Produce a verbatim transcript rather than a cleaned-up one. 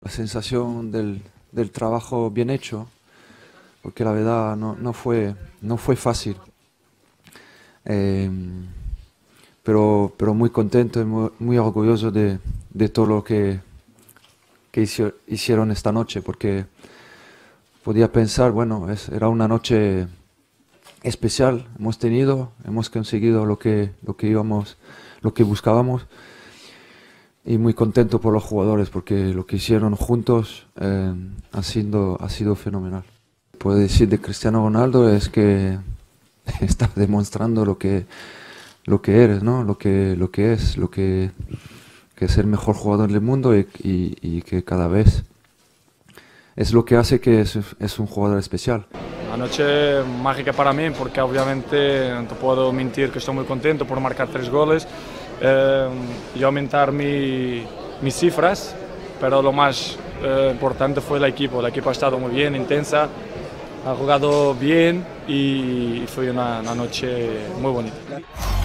la sensación del, del trabajo bien hecho, porque la verdad no, no, fue, no fue fácil. Eh, pero, pero muy contento y muy, muy orgulloso de, de todo lo que, que hizo, hicieron esta noche, porque podía pensar, bueno, es, era una noche especial, hemos tenido, hemos conseguido lo que, lo que íbamos, lo que buscábamos, y muy contento por los jugadores, porque lo que hicieron juntos eh, ha, sido, ha sido fenomenal. Puedo decir de Cristiano Ronaldo es que está demostrando lo que, lo que eres, ¿no? Lo que, lo que es, lo que, que es el mejor jugador del mundo, y, y, y que cada vez es lo que hace que es, es un jugador especial. Una noche mágica para mí, porque obviamente no te puedo mentir que estoy muy contento por marcar tres goles eh, y aumentar mi, mis cifras, pero lo más eh, importante fue el equipo. El equipo ha estado muy bien, intensa, ha jugado bien y fue una, una noche muy bonita.